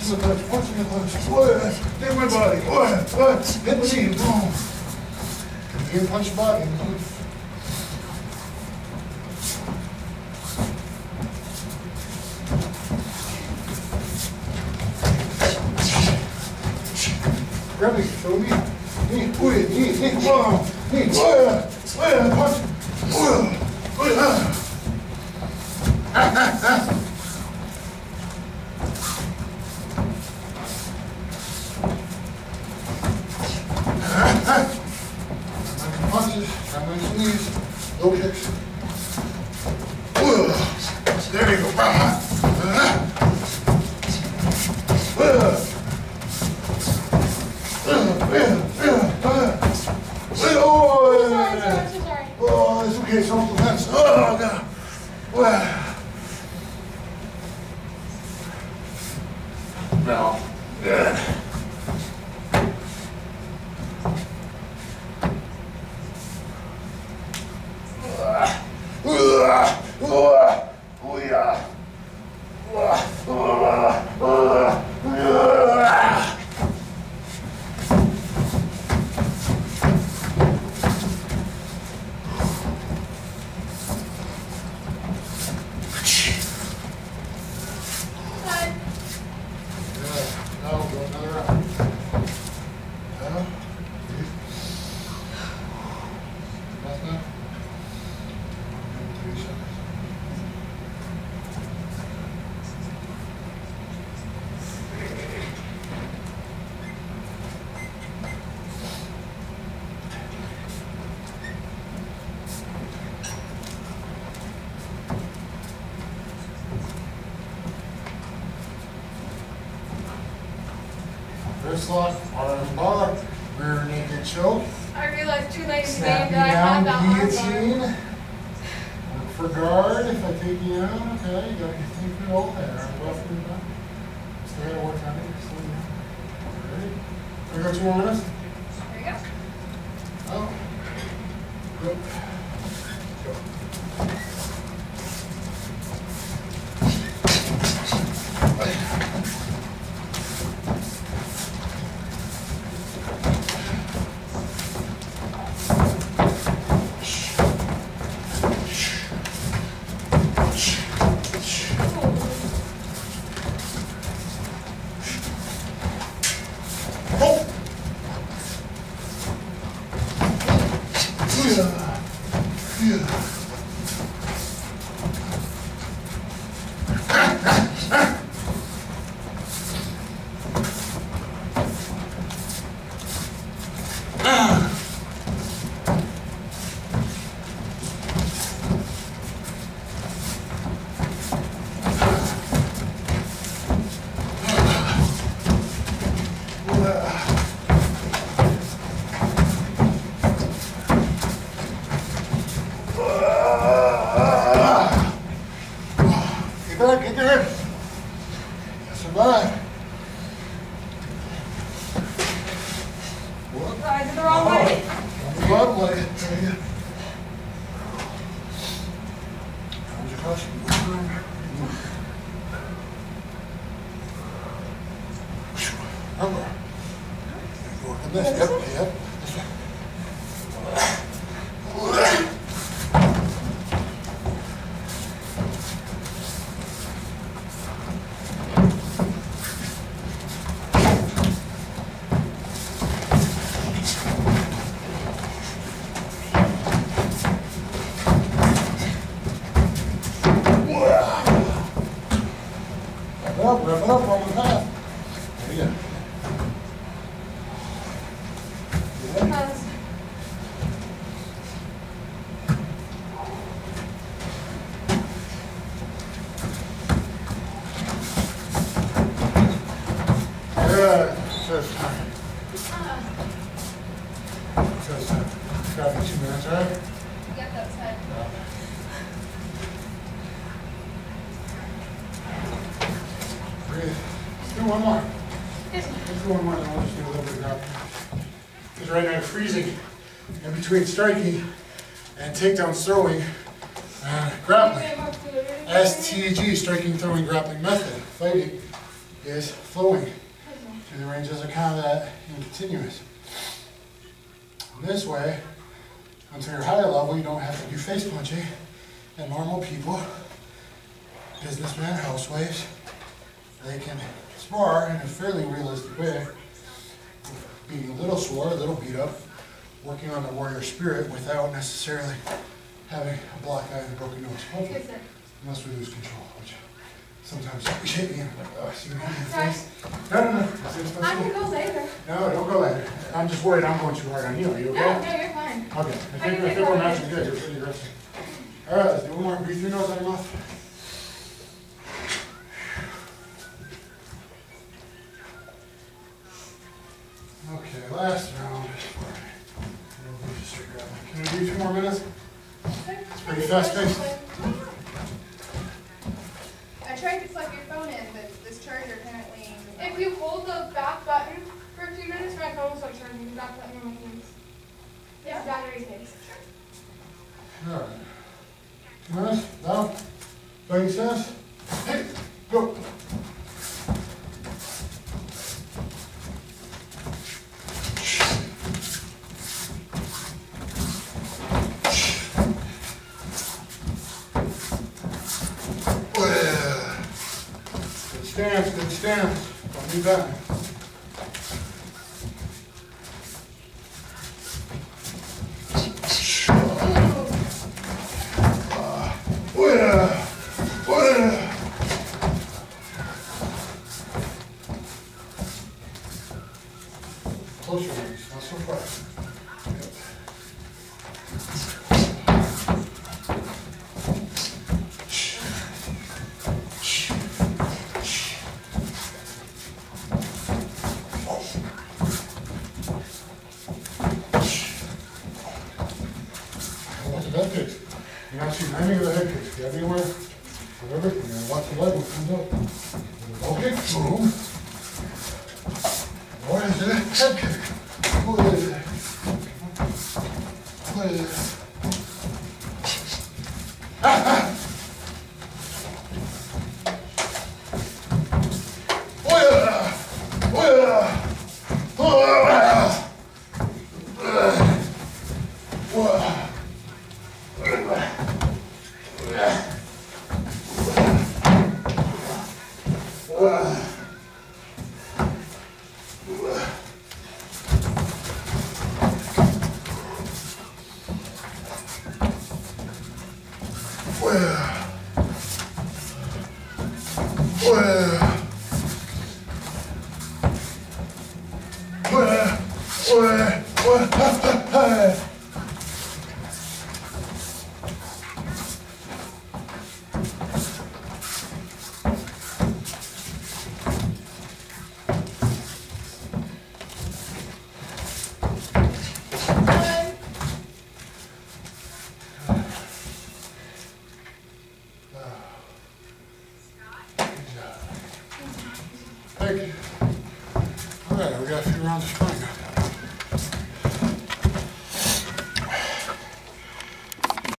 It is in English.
in the punch, punch in the punch. Hit my body. Hit the knee. Boom. Again, punch your body. Grab me, show me. Knee, knee, boom. Knee, punch. Punches, I'm on your knees, low kicks. There you go. Oh, it's okay, it's off the fence. Oh, God. No. Good. Wrist lock, arm bar, rear naked choke. I realized 2 nights Snap ago you I had down, that guillotine. Look for guard if I take you down. Okay, you got your feet through all there. Arm left and back. Stay at one time. Ready? I got 2 more minutes. There you go. Oh. Good. Go. Get there. Survive. What? I did the wrong way. On the bottom leg. There you go. Hold your caution. Remember. Working this. Yep. This way. Wrap it up one more time. There you go. Good. Chest time. Chest time. It's got to be 2 minutes, right? Yep, that's it. Breathe. Let's do one more. Let's do one more, then we'll just do a little bit of grappling. Because right now I'm freezing in between striking and takedown throwing and grappling. STG, striking, throwing, grappling method. Fighting is flowing through the ranges of combat and continuous. This way, until you're higher level, you don't have to do face punching, and normal people, businessmen, housewives, they can spar in a fairly realistic way, being a little sore, a little beat up, working on the warrior spirit without necessarily having a black eye and a broken nose. Hopefully, unless we lose control, which sometimes we hit me and I'm like, oh, I see me in the face. No. I can go later. No, don't go later. I'm just worried I'm going too hard on you. Are you okay? No, you're fine. Okay. I think we're matching good. You're pretty aggressive. All right, let's do one more. Breathe through your nose, out your mouth. Okay, last round. Can we do 2 more minutes? It's pretty fast paced. I tried to plug your phone in, but this charger apparently... If you hold the back button for a few minutes, my phone will start charging. The back button on my keys. Yeah. It's battery based. All right. 2 minutes, down. 30 seconds. Hey, go. Good stance. Don't be bad. Close your legs, not so fast. Head kicks. You're not shooting any of the head kicks. Get anywhere, whatever, you're going to watch the leg when it comes up. Okay, boom. What is it? Head kick. What is it? What is it? Thank you. All right, we got a few rounds of sprint.